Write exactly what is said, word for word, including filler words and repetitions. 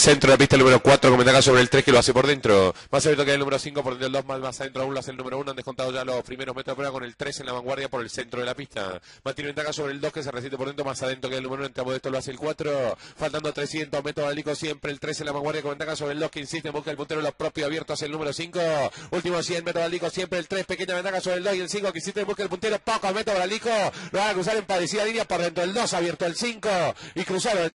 centro de la pista el número cuatro, con ventaja sobre el tres, que lo hace por dentro. Más abierto que el número cinco, por dentro el dos, más, más adentro aún lo hace el número uno. Han descontado ya los primeros metros de prueba con el tres en la vanguardia por el centro de la pista. Mantiene ventaja sobre el dos, que se resiste por dentro, más adentro que el número uno. Entramos de esto lo hace el cuatro. Faltando trescientos metros de Alico, siempre el tres en la vanguardia con ventaja sobre el dos, que insiste en busca el puntero, los propios abiertos hacia el número cinco. Últimos cien metros de Alico, siempre el tres, pequeña ventaja sobre el dos y el cinco, que insiste en busca el puntero, pocos metros de Alico. Lo van a cruzar en parecida línea por dentro el dos, abierto el cinco y cruzaron.